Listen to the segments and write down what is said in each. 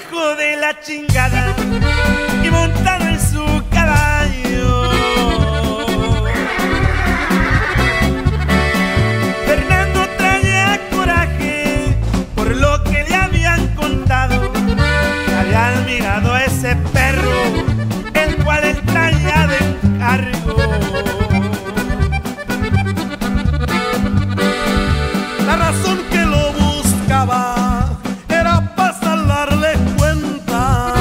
hijo de la chingada y montado en su caballo. Fernando traía coraje por lo que le habían contado, que habían mirado a ese perro, el cual él traía de encargo. La razón que lo buscaba era para saldarle cuenta,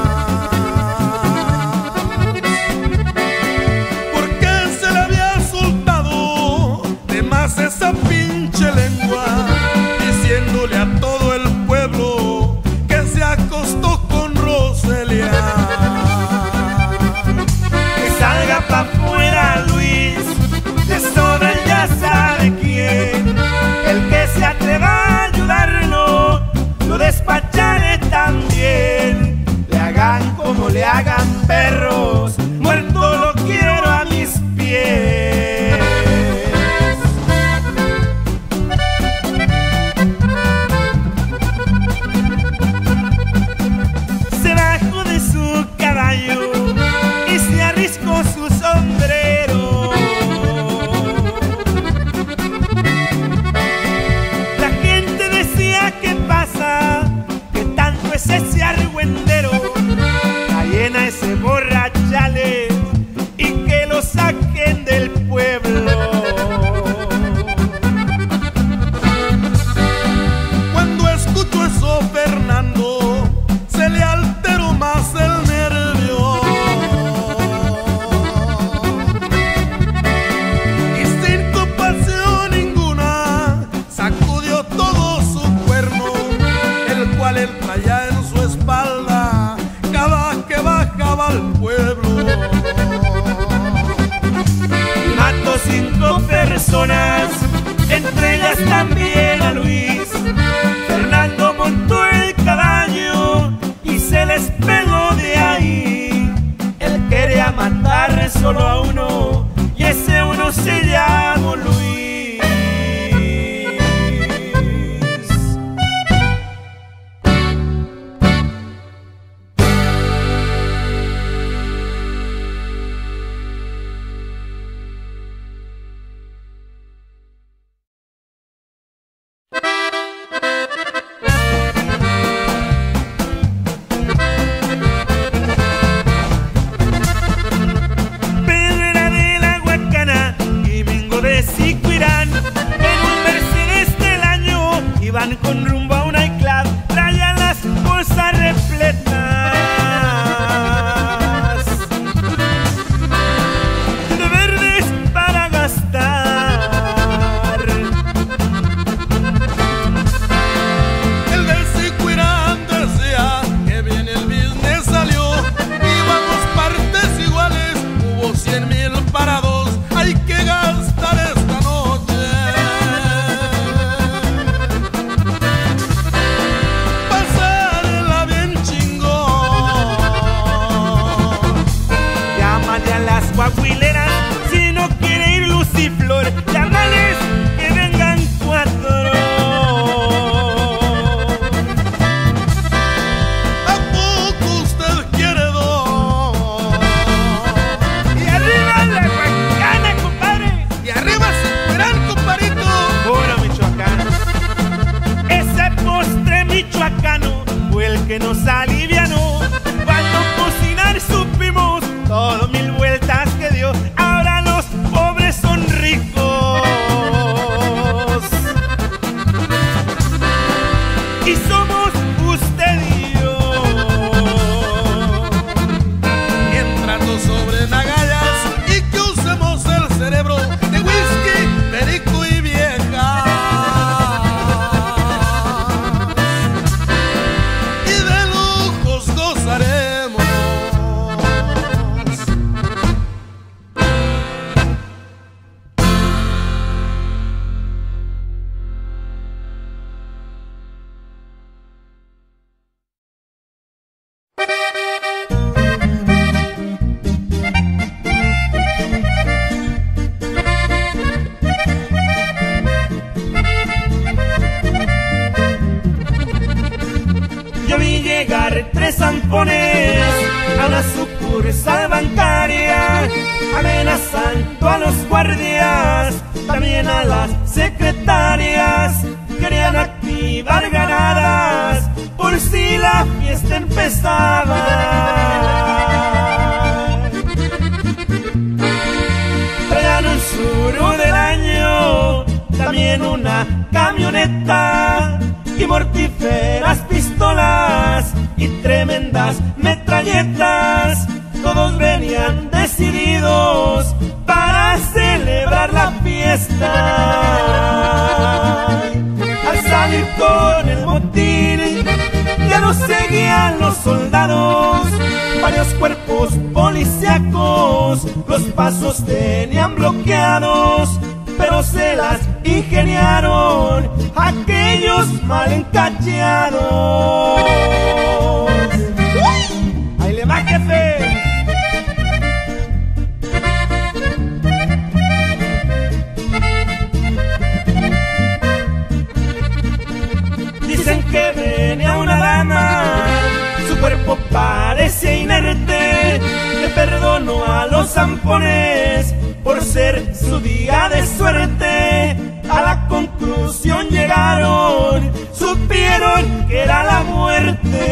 porque se le había soltado de más esa pinche lengua, diciéndole a todo el pueblo que se acostó con Roselia. Que salga pa' afuera Luis, de sobra él ya sabe quién. El que se atreva a ayudarlo, lo despacharé también. Le hagan como le hagan perros, muerto lo quiero a mis pies. Se bajó de su caballo y se arriscó su sombrero. La gente decía: ¿qué pasa? ¿Qué tanto es ese argüendero? Ahí a ese borrachale y que lo saquen del pueblo. Cuando escucho eso, Fernando, se le alteró más el nervio y sin compasión ninguna sacudió todo su cuerno, el cual él traía en su espalda cada que bajaba al pueblo. Mató 5 personas, entre ellas también a Luis. Fernando montó el caballo y se les peló de ahí. Él quería matar solo a uno y ese uno se llamó Luis. Pedro era de la Huacana y Mingo de Siquirán. En un Mercedes del año iban con rumbo a un nightclub, traían las bolsas repletas de verdes para gastar. El del Siquirán decía que bien el business salió, íbamos partes iguales, hubo 100,000 para dos, hay que gastar esta noche. Pasarla bien chingón. Llámale a las guaguileras si no quiere ir Luciflor, llámales que vengan 4. ¿A poco usted quiere dos? Y arriba la Huacana. zampones a una sucursal bancaria, amenazando a los guardias, también a las secretarias. Querían activar ganadas por si la fiesta empezaba. Traían un suru del año, también una camioneta y mortíferas pistolas y tremendas metralletas. Todos venían decididos para celebrar la fiesta. Al salir con el motín ya nos seguían los soldados, varios cuerpos policíacos los pasos tenían bloqueados, pero se las ingeniaron aquellos mal encacheados. ¡Ahí le va, jefe! Dicen que venía una dama, su cuerpo parece inerte. Le perdono a los zampones por ser su día de suerte. A la conclusión llegaron, supieron que era la muerte.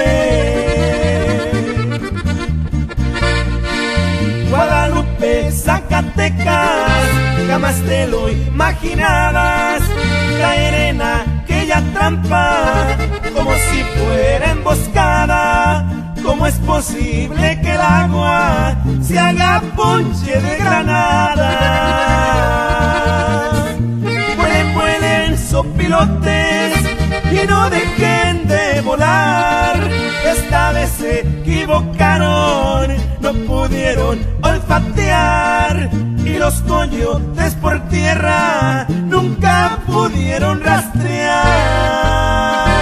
Guadalupe, Zacatecas, jamás te lo imaginabas, caer en aquella trampa como si fuera emboscada. ¿Cómo es posible que el agua se haga ponche de granada? Vuelen, vuelen, sopilotes, y no dejen de volar. Esta vez se equivocaron, no pudieron olfatear, y los coyotes por tierra nunca pudieron rastrear.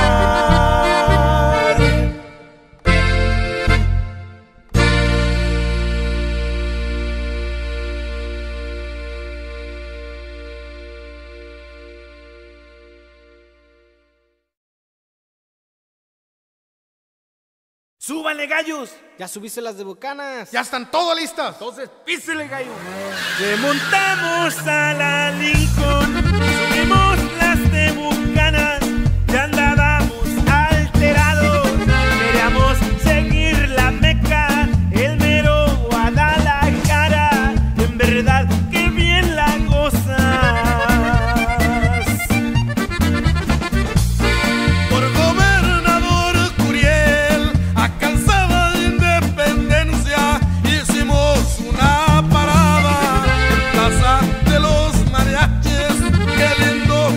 ¡Súbanle, gallos! Ya subiste las de Bucanas. Ya están todas listas. Entonces, písele, gallo. Remontamos a la Lincoln, subimos las de Bucanas, ya andábamos alterados, queríamos seguir la Meca, el mero Guadalajara, en verdad que bien la gozas. Por gobernador Curiel, a Calzada de Independencia, hicimos una parada en Plaza de los Mariachis. Qué lindo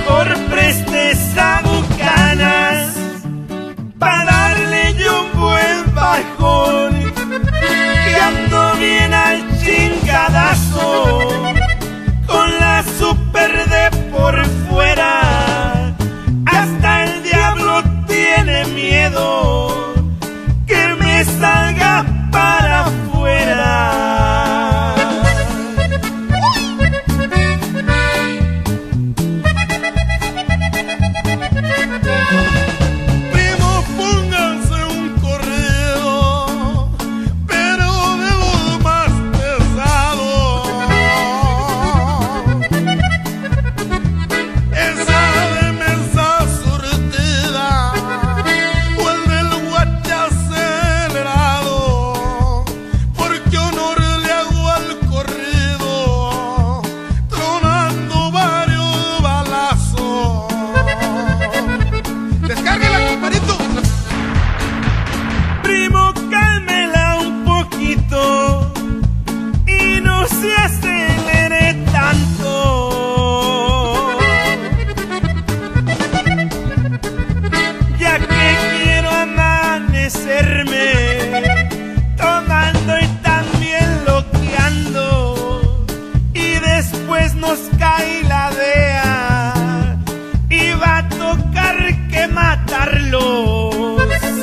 mejor prestes a Bucanas para darle yo un buen bajón, que ando bien al chingadazo con la super de por fuera. Hasta el diablo tiene miedo que me salga para afuera. Primo, pónganse un corrido, pero de los más pesados. Esa de mesa surtida o el del guache acelerado, porque honor le hago al corrido, tronando varios balazos. ¡Descárguela, compadrito! Primo, cálmela un poquito y no se acelere tanto, ya que quiero amanecerme tomando y también loqueando, y después nos cae la DEA y va a tocar que matarlos.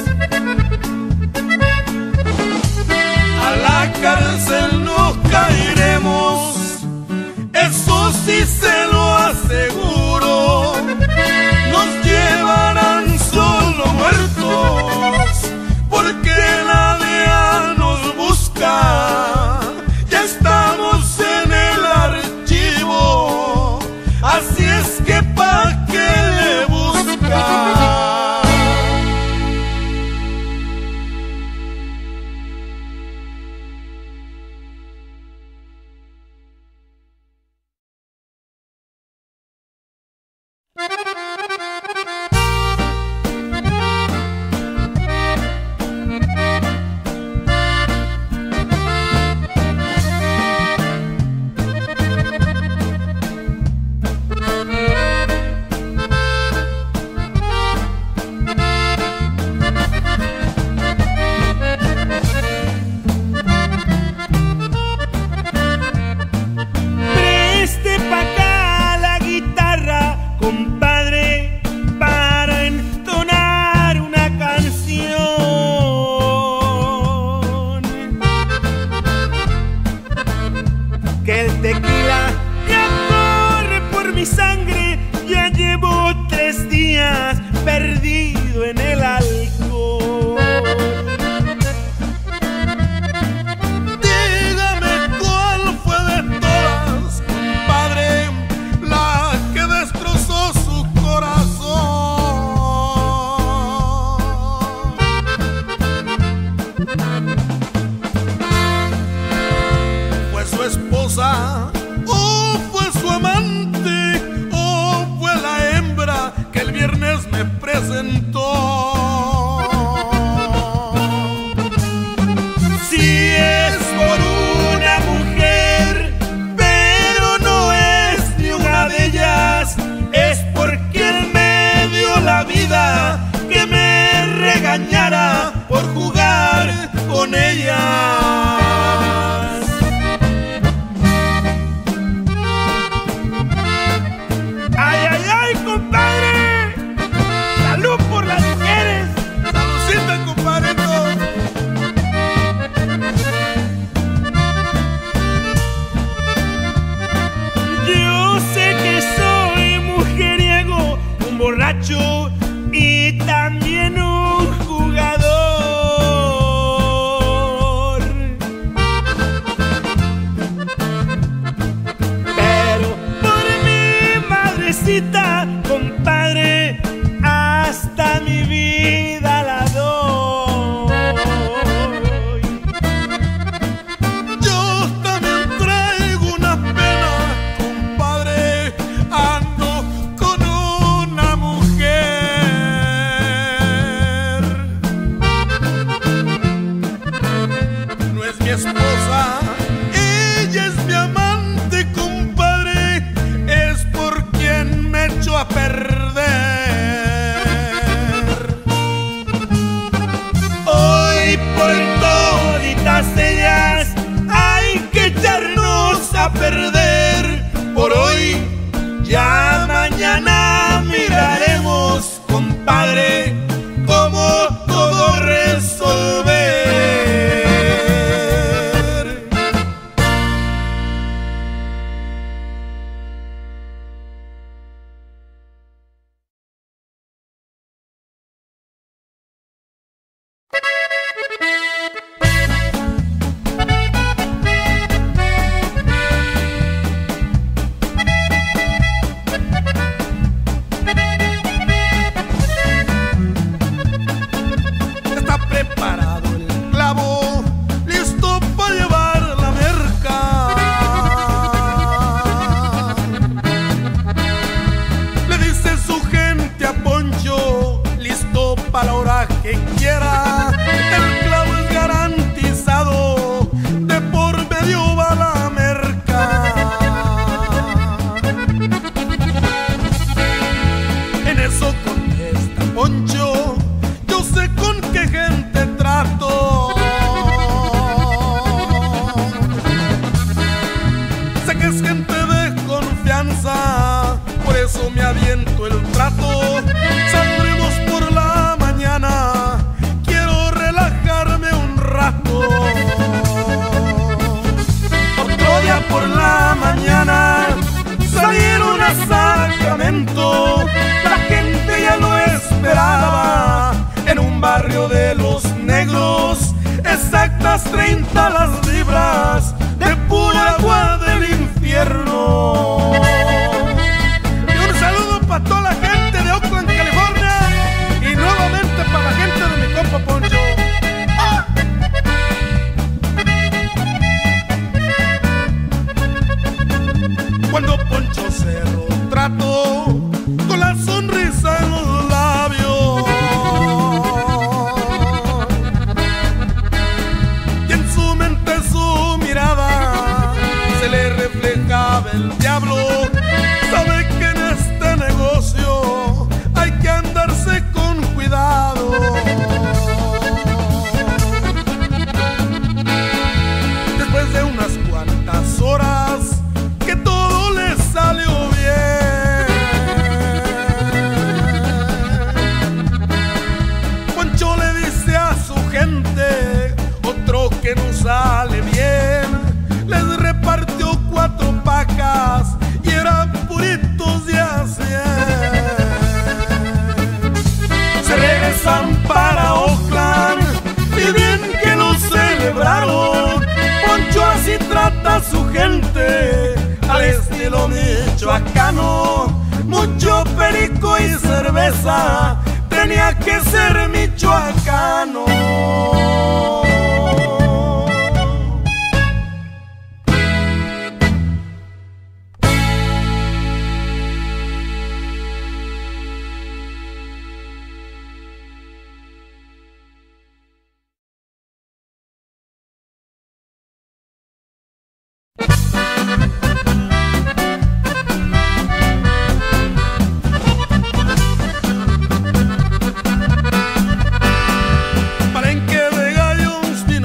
A la cárcel no caeremos, eso sí se lo aseguro. Nos llevarán solo muertos, porque la DEA nos busca. Ya estamos en el archivo, así es que pa' qué le busca. Preste pa' acá la guitarra, compadre, para entonar una canción. Que el tequila ya corre por mi sangre, ya llevo 3 días perdido en el alcohol. Dígame cuál fue de todas, compadre, la que destrozó su corazón. ¿Fue su esposa o fue su amante o fue la hembra que el viernes me presentó? Si es por una mujer, pero no es ni una de ellas, es porque él me dio la vida, que me regañara por jugar con ellas. ¡Ay, ay, ay, compadre! ¡Salud por las mujeres! ¡Saludcita, compadrito! Yo sé que soy mujeriego, un borracho y también un jugador. Pero por mi madrecita, compadre, hasta mi vida la doy. Yo también traigo una pena, compadre, ando con una mujer. perder. Hoy por toditas ellas hay que echarnos a perder. Por hoy, ya mañana miraremos, compadre, cómo todo resolver. Está preparado el clavo, listo para llevar la merca. Le dice su gente a Poncho, listo para la hora que quiera. El clavo es garantizado, de por medio va la merca. En eso contesta Poncho: yo sé con qué gente trato. Sé que es gente de confianza, por eso me aviento el trato. Saldremos por la mañana, quiero relajarme un rato. Otro día por la mañana salieron a Sacramento. La gente ya lo esperaba en un barrio de los negros. Exactas 30 las libras de pura agua del infierno. Y un saludo para toda la gente de Oakland, California, y nuevamente para la gente de mi compa Poncho. ¡Ah! Cuando Poncho cerró trato, con la sonrisa en los labios, y en su mente, su mirada, se le reflejaba el diablo. Sabe que en este negocio hay que andarse con cuidado. Después de unas cuantas horas que todo le salió bien, Poncho le dice a su gente: otro que no sale bien. Les repartió 4 pacas y eran puritos de a 100. Se regresan para Oakland y bien que lo celebraron. Poncho así trata a su gente, al estilo michoacano. Mucho perico y cerveza, tenía que ser michoacano. Palenque de gallos,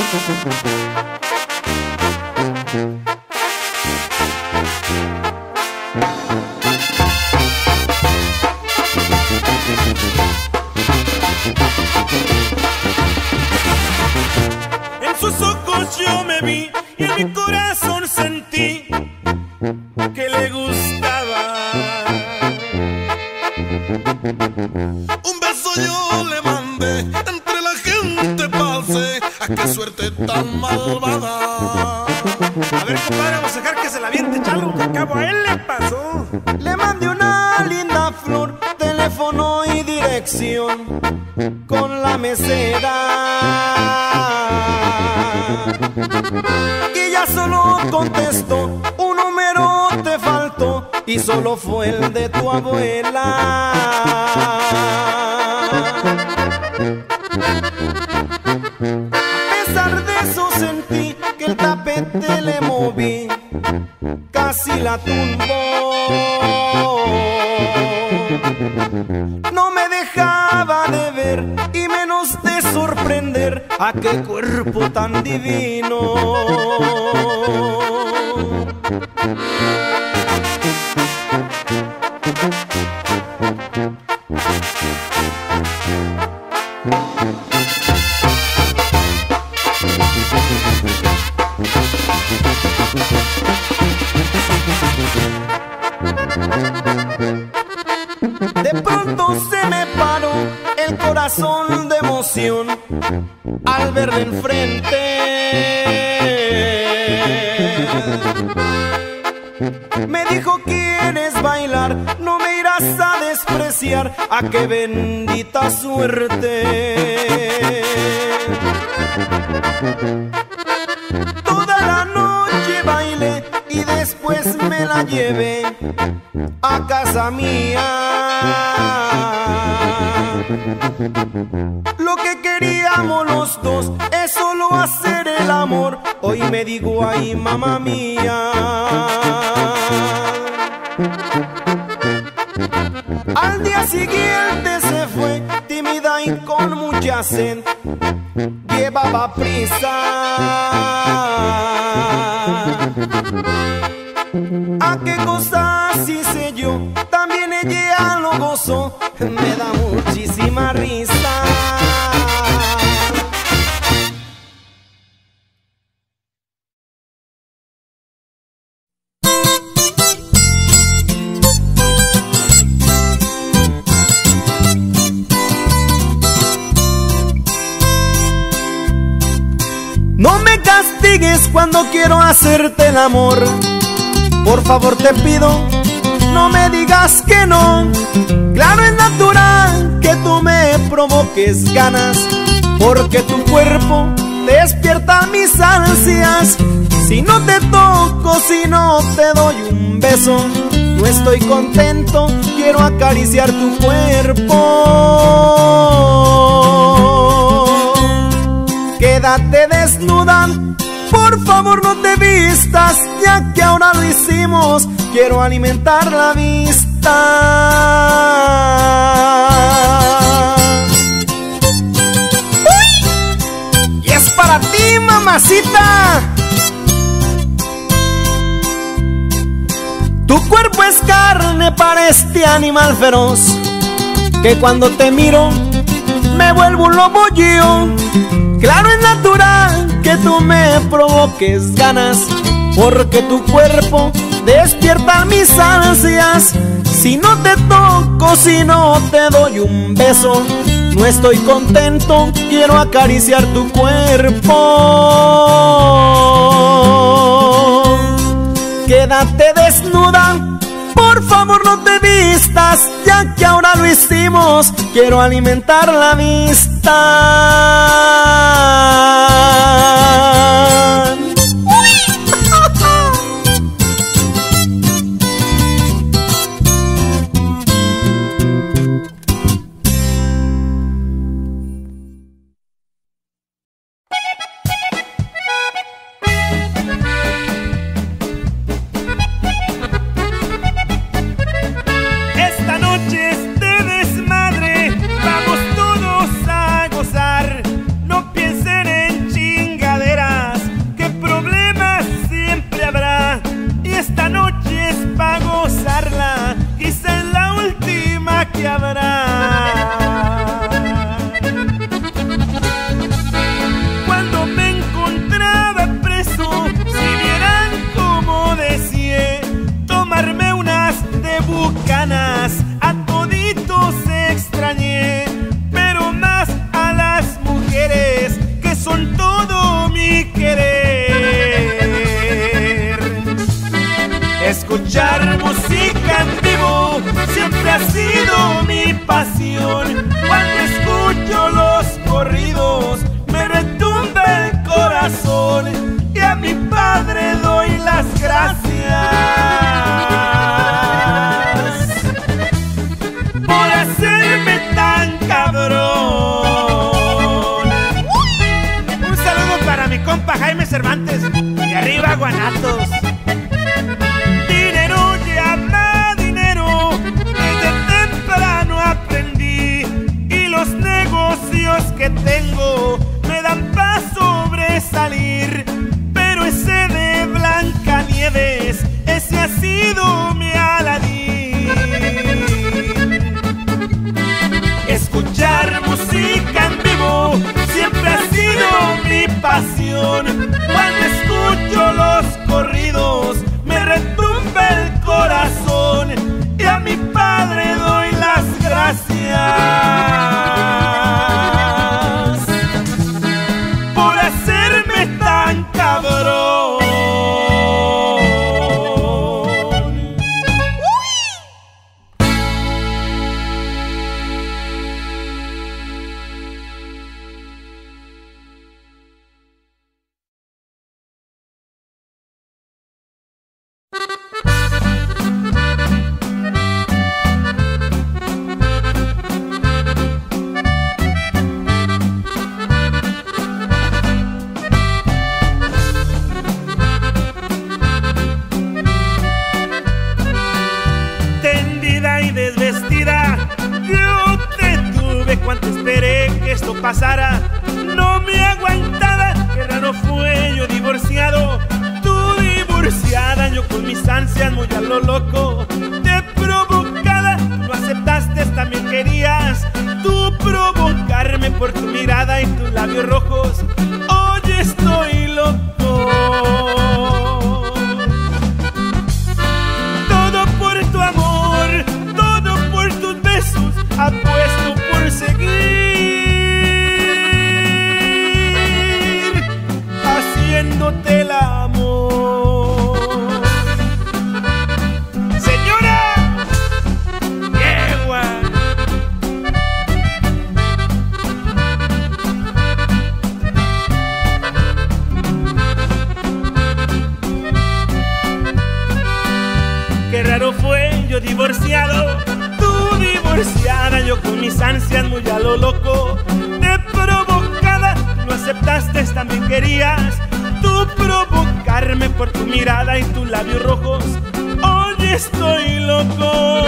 En sus ojos yo me vi y en mi corazón sentí que le gustaba. Un beso yo le mandé, entre la gente pasé. ¡A qué suerte tan malvada! A ver, compadre, vamos a dejar que se la aviente, chalo, que acabo a él le pasó. Le mandé una linda flor, teléfono y dirección con la mesera. Y ella solo contestó, un número te faltó y solo fue el de tu abuela. A pesar de eso sentí que el tapete le moví, casi la tumbó. No me dejaba de ver y menos de sorprender. ¡A qué cuerpo tan divino! De pronto se me paró el corazón de emoción al verle enfrente. Me dijo, ¿quieres bailar? No me irás a despreciar. ¡A qué bendita suerte! Toda la noche bailé y después me la llevé a casa mía. Lo que queríamos los dos es solo hacer el amor. Hoy me digo, ay, mamá mía. Al día siguiente se fue, tímida y con mucha sed. Llevaba prisa. ¿A qué cosas hice yo? También ella lo gozó. Me da muchísima risa. No me castigues cuando quiero hacerte el amor. Por favor te pido, no me digas que no. Claro, es natural que tú me provoques ganas, porque tu cuerpo despierta mis ansias. Si no te toco, si no te doy un beso, no estoy contento, quiero acariciar tu cuerpo. Quédate desnuda, por favor no te vistas, ya que ahora lo hicimos, quiero alimentar la vista. ¡Uy! Y es para ti, mamacita. Tu cuerpo es carne para este animal feroz, que cuando te miro me vuelvo un lobo yo. Claro, es natural que tú me provoques ganas, porque tu cuerpo despierta mis ansias. Si no te toco, si no te doy un beso, no estoy contento, quiero acariciar tu cuerpo. Quédate desnuda, por favor no te vistas, ya que ahora lo hicimos, quiero alimentar la vista. Desmadre, vamos todos a gozar. No piensen en Escuchar música en vivo siempre ha sido mi pasión. Cuando escucho los corridos me retumba el corazón y a mi padre doy las gracias por hacerme tan cabrón. Un saludo para mi compa Jaime Cervantes y arriba Guanatos. Dinero llama dinero, desde temprano aprendí y los negocios que tengo me dan para sobresalir. Pero ese de Blancanieves, ese ha sido mi Aladín. Escuchar música en vivo siempre ha sido mi pasión. Cuando escucho los corridos me retumba el corazón y a mi padre doy las gracias por hacerme tan cabrón. Pasara, no me aguantaba, qué raro fue yo divorciado, tú divorciada, yo con mis ansias muy a lo loco, te provocada, lo aceptaste, también querías tú provocarme por tu mirada y tus labios rojos, hoy estoy loco. Todo por tu amor, todo por tus besos, apuesto por seguir haciéndote el amor. Señora, yegua. Qué raro fue yo divorciado, tú divorciada, yo con mis ansias muy a lo loco, te provocada, lo aceptaste, también querías tú provocarme por tu mirada y tus labios rojos, hoy estoy loco.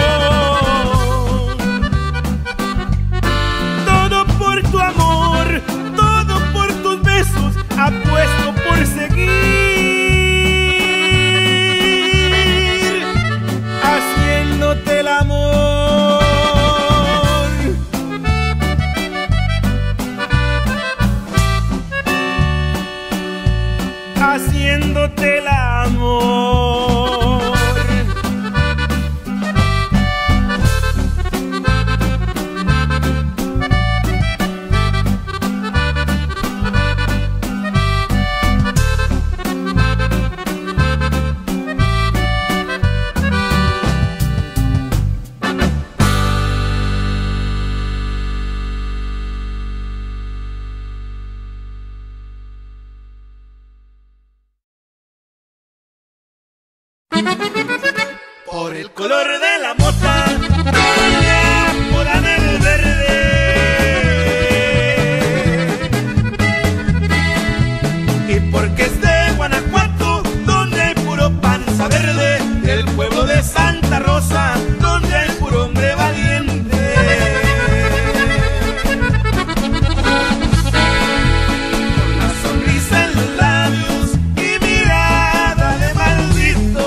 Todo por tu amor, todo por tus besos, apuesto por seguir haciéndote el amor. Haciéndote el amor. Por el color de la mota, me apodan el verde. Y porque es de Guanajuato, donde hay puro panza verde, del pueblo de Santa Rosa, donde hay puro hombre valiente. Con la sonrisa en los labios y mirada de maldito,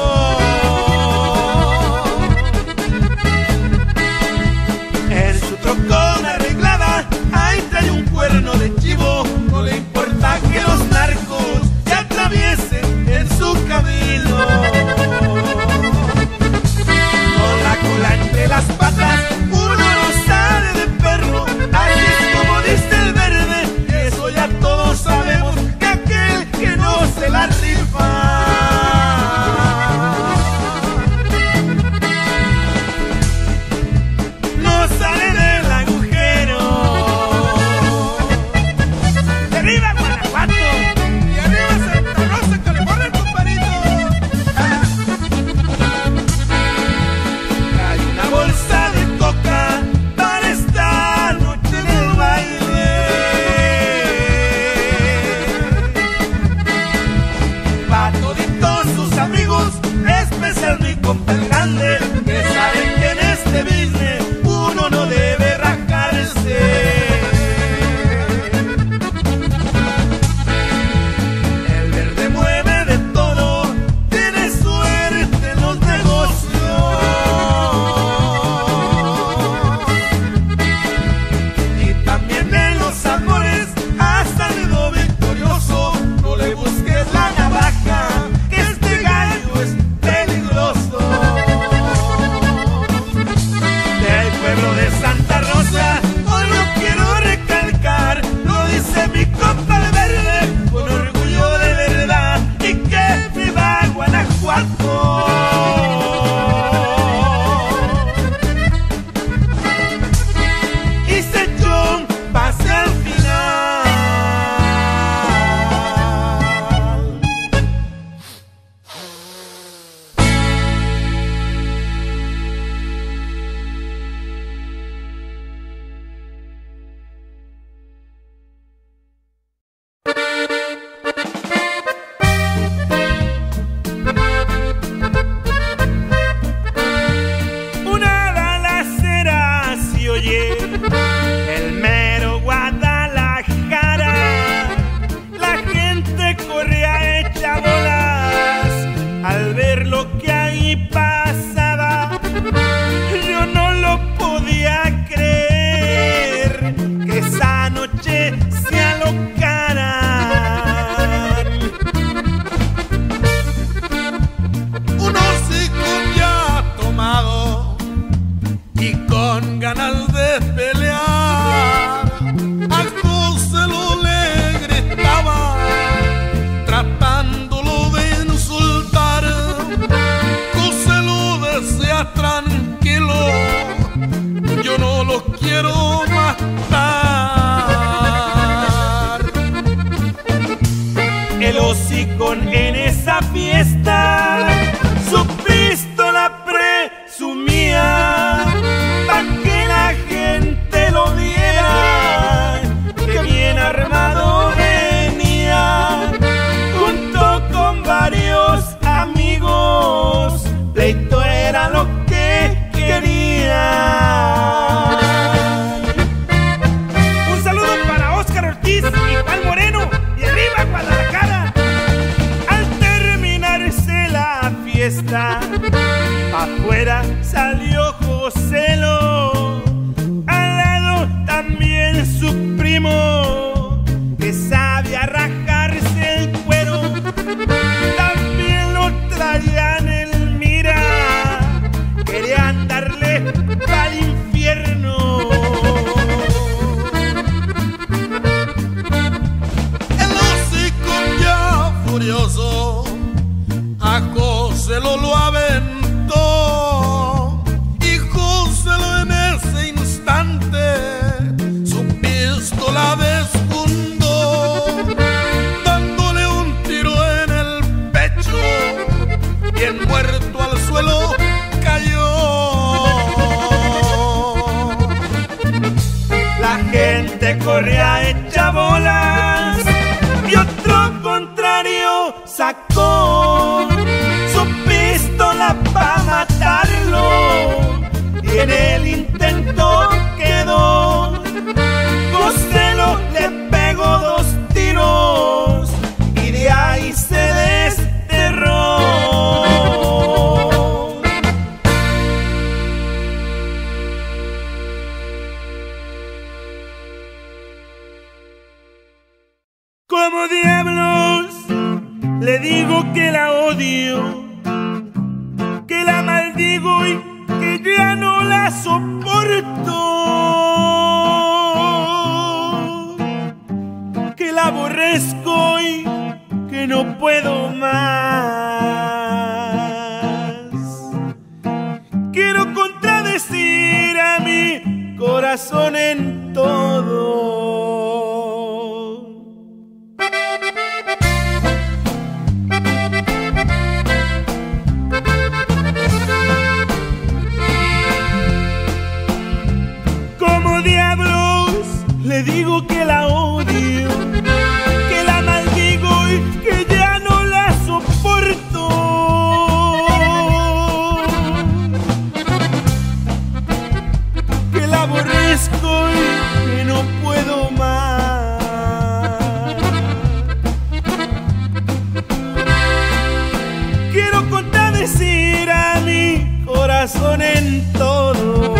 en su trocona arreglada, ahí trae un cuerno de chivo. No le importa que los narcos ya compas grandes que saben que en este business uno no debe rascarse. El verde mueve de todo, tiene suerte en los negocios y también en los amores ha salido victorioso. No le busques la navaja, que este gallo es peligroso. Del pueblo de Santa Rosa hoy lo quiero recalcar, lo dice mi compa el verde con orgullo de verdad, y que viva Guanajuato. Y Sechón pase al final. Una balacera se oye, el mero Guadalajara. La gente corría hecha bolas al ver lo que ahí pasaba. Yo no lo podía creer que esa noche se alocaran. Un hocicón ya tomado y con ganas de pelear, a José lo le gritaba, tratándolo de insultar. José lo decía tranquilo, yo no lo quiero matar. El hocicón en esa fiesta su pistola presumía, pa' que la gente lo viera, que bien armado venía, junto con varios amigos, pleito era lo que quería. Un saludo para Óscar Ortiz y Juan Moreno, y arriba Guadalajara. Al terminarse la fiesta, afuera salió Joselo, al lado también su primo, que sabía rajarse el cuero, también lo traían en mira, querían darle al infierno. El hocicón ya furioso a José lo aventó, y José en ese instante su pistola desfundó, dándole un tiro en el pecho, y el muerto al suelo cayó. La gente corría hecha bolas y otro contrario sacó su pistola pa' matarlo, y en el intento quedó. Joselo le pegó 2 tiros y de ahí se desterró. Como diablos le digo que la odio, que la maldigo y que ya no la soporto, que la aborrezco y que no puedo más. Quiero contradecir a mi corazón en todo. Como diablos le digo que la odio, que la maldigo y que ya no la soporto, razón en todo.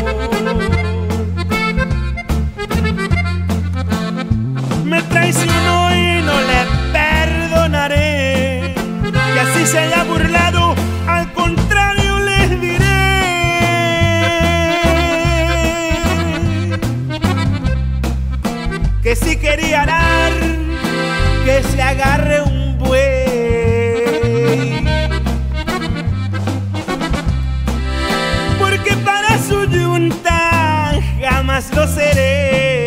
Me traicionó y no le perdonaré, que así se haya burlado, al contrario les diré que si quería arar, que se agarre un buey, porque para su yunta jamás lo seré.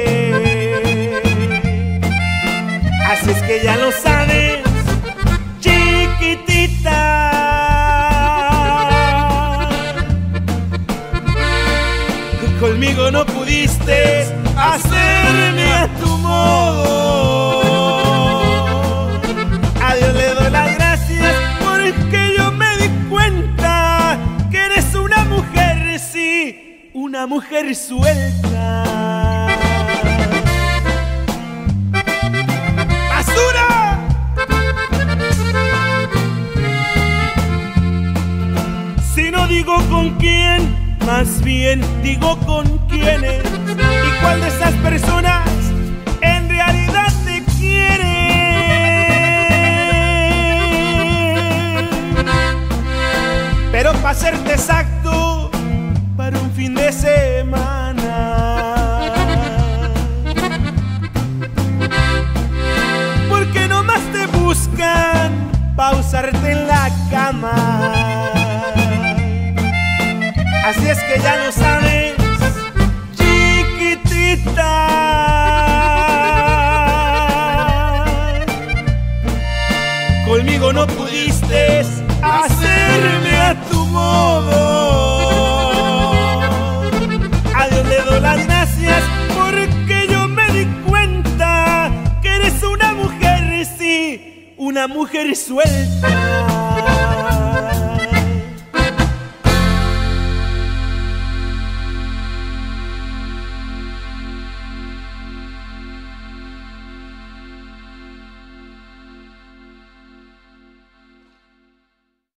Así es que ya lo sabes, chiquitita, conmigo no pudiste hacerme a tu modo. A Dios le doy las gracias porque yo me di cuenta que eres una mujer, sí, una mujer suelta. ¡Basura! Si no digo con quién, más bien digo con quiénes. ¿Y cuál de esas personas en realidad te quiere? Pero para serte exacto, para un fin de semana, porque nomás te buscan pa' usarte en la cama. Así es que ya lo sabes, chiquitita, conmigo no pudiste hacerme a tu modo. A Dios le doy las gracias porque yo me di cuenta que eres una mujer, sí, una mujer suelta.